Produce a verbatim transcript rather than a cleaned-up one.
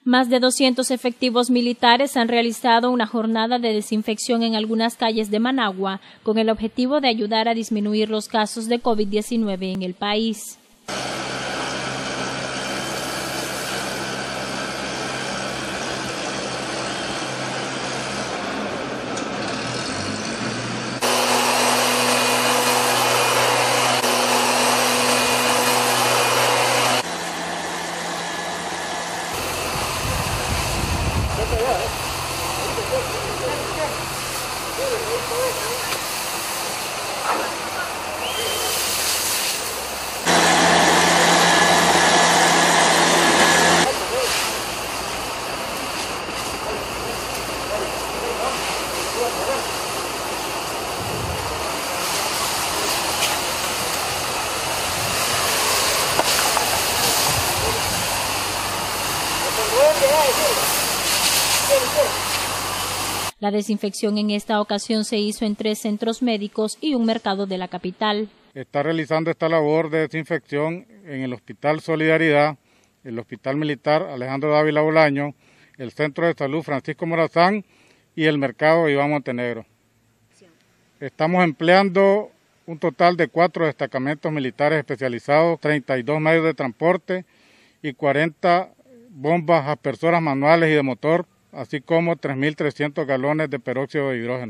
Más de doscientos efectivos militares han realizado una jornada de desinfección en algunas calles de Managua con el objetivo de ayudar a disminuir los casos de COVID diecinueve en el país. La desinfección en esta ocasión se hizo en tres centros médicos y un mercado de la capital. Está realizando esta labor de desinfección en el Hospital Solidaridad, el Hospital Militar Alejandro Dávila Bolaño, el Centro de Salud Francisco Morazán y el Mercado Iván Montenegro. Estamos empleando un total de cuatro destacamentos militares especializados, treinta y dos medios de transporte y cuarenta bombas aspersoras manuales y de motor, así como tres mil trescientos galones de peróxido de hidrógeno.